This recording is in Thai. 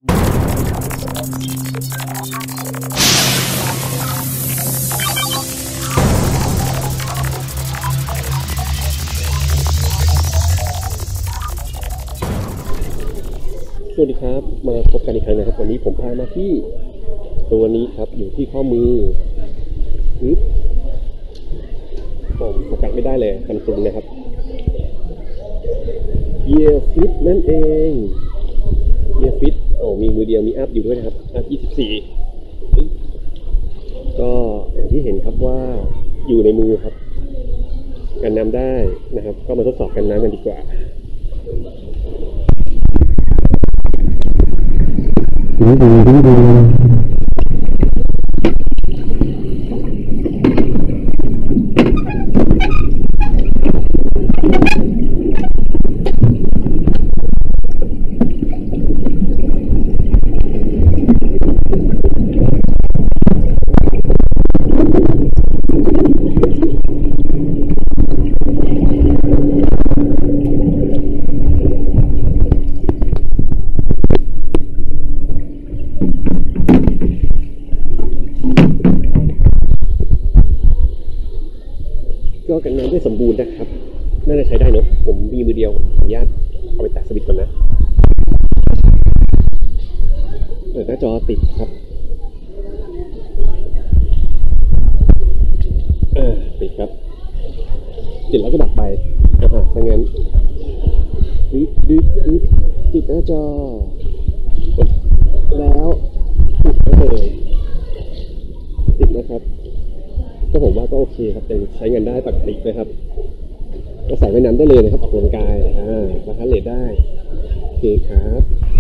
สวัสดีครับมาพบกันอีกครั้งนะครับวันนี้ผมพามาที่ตัวนี้ครับอยู่ที่ข้อมือผมโฟกัสไม่ได้เลยกันตุนนะครับเยียร์ฟิตนั่นเองเยียร์ฟิตมีมือเดียวมีอัพอยู่ด้วยนะครับอัพ24ก็อย่างที่เห็นครับว่าอยู่ในมือครับกันน้ำได้นะครับก็มาทดสอบกันน้ำกันดีกว่าก็กันน้ำได้สมบูรณ์นะครับน่าจะใช้ได้เนอะผมมีมือเดียวขออนุญาตเอาไปแตะสวิตช์ก่อนนะหน้าจอติดครับติดครับติดแล้วก็ดับไปถ้างั้นปิดหน้าจอแล้วปิดไปเลยติดนะครับก็ผมว่าก็โอเคครับยังใช้งานได้ปกตินะครับก็ใส่ว่ายน้ำได้เลยนะครับออกกำลังกายราคาเลทได้โอเคครับ